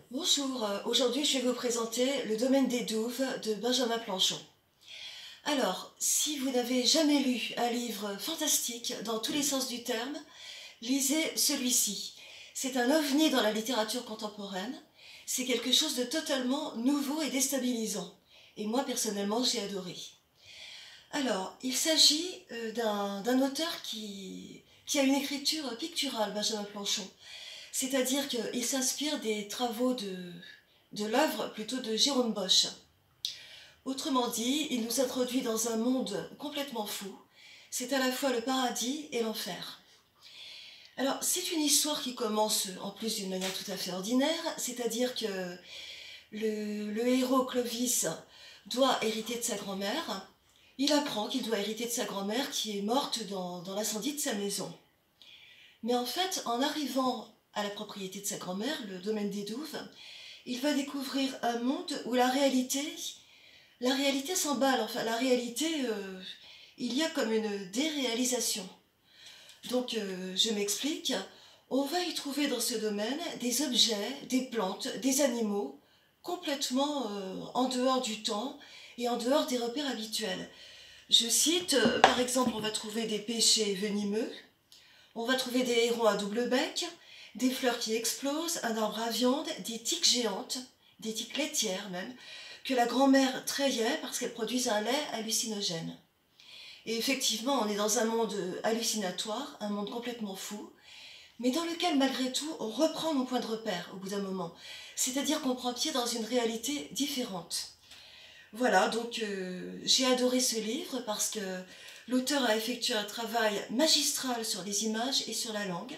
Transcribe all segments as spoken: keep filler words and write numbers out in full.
Bonjour, euh, aujourd'hui je vais vous présenter Le domaine des douves de Benjamin Planchon. Alors, si vous n'avez jamais lu un livre fantastique dans tous les sens du terme, lisez celui-ci. C'est un ovni dans la littérature contemporaine, c'est quelque chose de totalement nouveau et déstabilisant. Et moi personnellement j'ai adoré. Alors, il s'agit euh, d'un d'un auteur qui, qui a une écriture picturale, Benjamin Planchon. C'est-à-dire qu'il s'inspire des travaux de, de l'œuvre plutôt de Jérôme Bosch. Autrement dit, il nous introduit dans un monde complètement fou. C'est à la fois le paradis et l'enfer. Alors, c'est une histoire qui commence en plus d'une manière tout à fait ordinaire, c'est-à-dire que le, le héros Clovis doit hériter de sa grand-mère. Il apprend qu'il doit hériter de sa grand-mère qui est morte dans, dans l'incendie de sa maison. Mais en fait, en arrivant à la propriété de sa grand-mère, le domaine des douves, il va découvrir un monde où la réalité, la réalité s'emballe. Enfin, la réalité, euh, il y a comme une déréalisation. Donc, euh, je m'explique. On va y trouver dans ce domaine des objets, des plantes, des animaux, complètement euh, en dehors du temps et en dehors des repères habituels. Je cite, euh, par exemple, on va trouver des pêchers venimeux, on va trouver des hérons à double bec, des fleurs qui explosent, un arbre à viande, des tiques géantes, des tiques laitières même, que la grand-mère trayait parce qu'elles produisent un lait hallucinogène. Et effectivement, on est dans un monde hallucinatoire, un monde complètement fou, mais dans lequel malgré tout, on reprend nos points de repère au bout d'un moment. C'est-à-dire qu'on prend pied dans une réalité différente. Voilà, donc euh, j'ai adoré ce livre parce que l'auteur a effectué un travail magistral sur les images et sur la langue.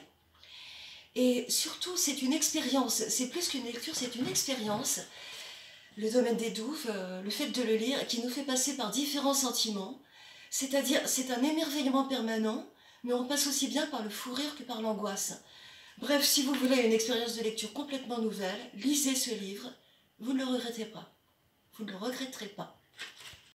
Et surtout, c'est une expérience, c'est plus qu'une lecture, c'est une expérience. Le domaine des douves, euh, le fait de le lire, qui nous fait passer par différents sentiments. C'est-à-dire, c'est un émerveillement permanent, mais on passe aussi bien par le fou rire que par l'angoisse. Bref, si vous voulez une expérience de lecture complètement nouvelle, lisez ce livre, vous ne le regretterez pas. Vous ne le regretterez pas.